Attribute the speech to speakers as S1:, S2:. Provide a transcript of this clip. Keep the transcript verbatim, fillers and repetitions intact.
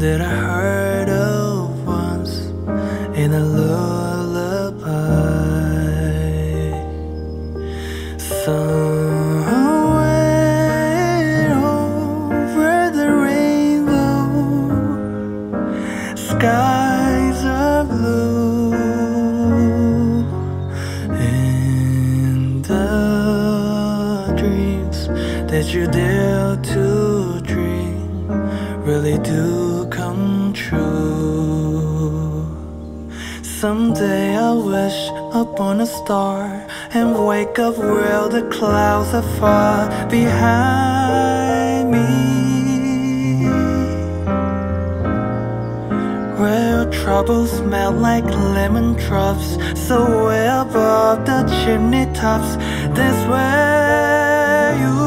S1: that I heard of once in a lullaby. Somewhere over the rainbow, skies are blue, and the dreams that you dare to dream really do come true. Someday I wish upon a star and wake up where the clouds are far behind me, where troubles smell like lemon drops so way above the chimney tops. That's where you